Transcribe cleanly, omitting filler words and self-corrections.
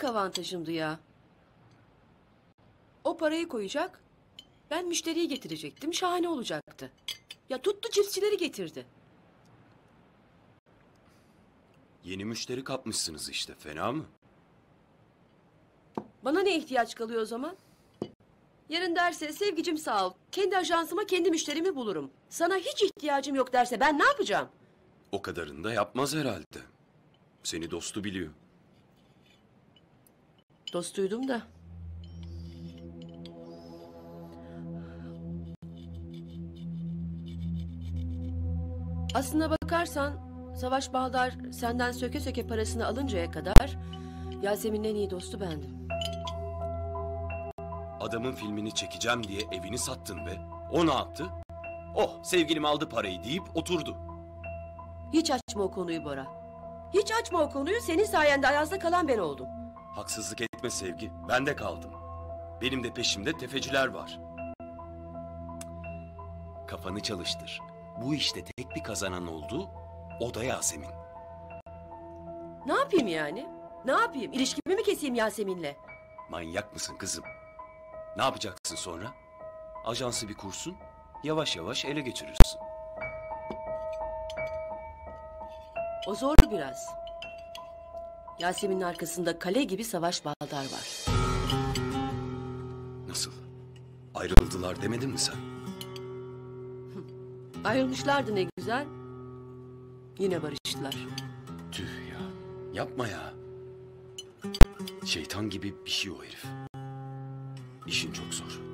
büyük avantajımdı ya. O parayı koyacak, ben müşteriyi getirecektim, şahane olacaktı. Ya tuttu cipsçileri getirdi. Yeni müşteri kapmışsınız işte, fena mı? Bana ne ihtiyaç kalıyor o zaman? Yarın derse Sevgicim sağ ol, kendi ajansıma kendi müşterimi bulurum. Sana hiç ihtiyacım yok derse ben ne yapacağım? O kadarını da yapmaz herhalde. Seni dostu biliyor. Dostuydum da. Aslına bakarsan Savaş Bağdar senden söke söke parasını alıncaya kadar Yasemin'in en iyi dostu bendim. Adamın filmini çekeceğim diye evini sattın be. O ne yaptı? Oh, sevgilim aldı parayı deyip oturdu. Hiç açma o konuyu Bora. Hiç açma o konuyu, senin sayende Ayaz'da kalan ben oldum. Haksızlık etme Sevgi, ben de kaldım. Benim de peşimde tefeciler var. Kafanı çalıştır. Bu işte tek bir kazanan oldu, o da Yasemin. Ne yapayım yani? Ne yapayım? İlişkimi mi keseyim Yasemin'le? Manyak mısın kızım? Ne yapacaksın sonra? Ajansı bir kursun, yavaş yavaş ele geçirirsin. O zor biraz. Yasemin'in arkasında kale gibi Savaş Bağdar var. Nasıl? Ayrıldılar demedin mi sen? Ayrılmışlardı ne güzel. Yine barıştılar. Tüh ya, yapma ya. Şeytan gibi bir şey o herif. İşin çok zor.